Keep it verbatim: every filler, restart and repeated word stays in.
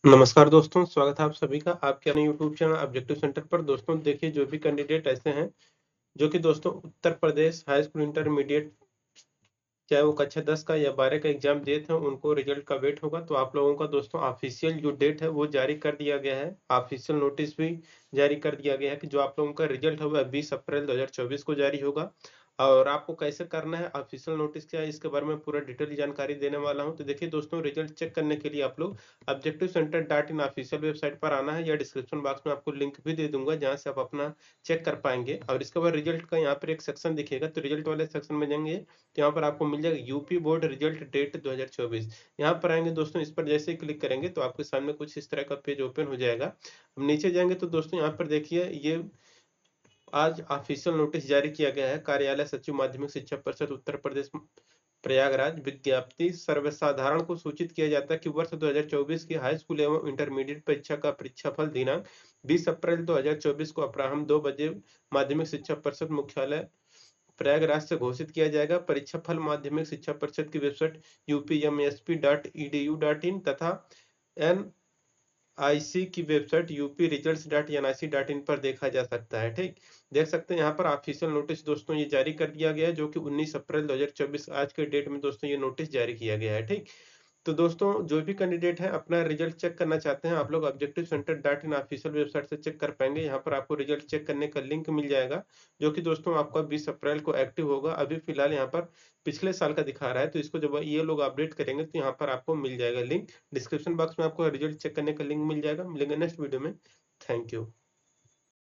नमस्कार दोस्तों, स्वागत है आप सभी का आपके अपने यूट्यूब चैनल ऑब्जेक्टिव सेंटर पर। दोस्तों देखिए, जो भी कैंडिडेट ऐसे हैं जो कि दोस्तों Uttar Pradesh high school intermediate, चाहे वो कक्षा दस का या बारह का एग्जाम दिए थे, उनको रिजल्ट का वेट होगा। तो आप लोगों का दोस्तों ऑफिशियल जो डेट है वो जारी कर दिया गया है। ऑफिशियल नोटिस भी जारी कर दिया गया है कि जो आप लोगों का रिजल्ट होगा बीस अप्रैल दो हज़ार चौबीस को जारी होगा। और आपको कैसे करना है, ऑफिशियल नोटिस क्या है, इसके बारे में पूरा डिटेल जानकारी देने वाला हूं। तो देखिए दोस्तों, रिजल्ट चेक करने के लिए आप लोग objective centre dot in official website पर आना है, या डिस्क्रिप्शन बॉक्स में आपको लिंक भी दे दूंगा जहां से आप अपना चेक कर पाएंगे। और इसके बाद रिजल्ट का यहाँ पर एक सेक्शन दिखेगा, तो रिजल्ट वाले सेक्शन में जाएंगे तो यहाँ पर आपको मिल जाएगा यूपी बोर्ड रिजल्ट डेट दो हज़ार चौबीस। यहाँ पर आएंगे दोस्तों, इस पर जैसे ही क्लिक करेंगे तो आपके सामने कुछ इस तरह का पेज ओपन हो जाएगा। अब नीचे जाएंगे तो दोस्तों यहाँ पर देखिए, ये आज ऑफिशियल नोटिस जारी किया गया है। कार्यालय सचिव माध्यमिक शिक्षा परिषद उत्तर प्रदेश प्रयागराज विज्ञप्ति सर्वसाधारण को सूचित किया जाता है कि वर्ष दो हज़ार चौबीस की हाई स्कूल एवं इंटरमीडिएट परीक्षा का परीक्षाफल दिनांक बीस अप्रैल दो हज़ार चौबीस को अपराह्न दो बजे माध्यमिक शिक्षा परिषद मुख्यालय प्रयागराज से घोषित किया जाएगा। परीक्षा फल माध्यमिक शिक्षा परिषद की website UPMSP dot EDU dot in तथा एन आईसी की website UP results dot NIC dot in पर देखा जा सकता है। ठीक, देख सकते हैं यहाँ पर ऑफिशियल नोटिस दोस्तों ये जारी कर दिया गया है, जो कि उन्नीस अप्रैल दो हज़ार चौबीस आज के डेट में दोस्तों ये नोटिस जारी किया गया है। ठीक, तो दोस्तों जो भी कैंडिडेट है अपना रिजल्ट चेक करना चाहते हैं, आप लोग objective centre dot in official website से चेक कर पाएंगे। यहाँ पर आपको रिजल्ट चेक करने का लिंक मिल जाएगा, जो कि दोस्तों आपका बीस अप्रैल को एक्टिव होगा। अभी फिलहाल यहाँ पर पिछले साल का दिखा रहा है, तो इसको जब ये लोग अपडेट करेंगे तो यहाँ पर आपको मिल जाएगा लिंक। डिस्क्रिप्शन बॉक्स में आपको रिजल्ट चेक करने का लिंक मिल जाएगा। मिलेंगे नेक्स्ट वीडियो में। Thank you.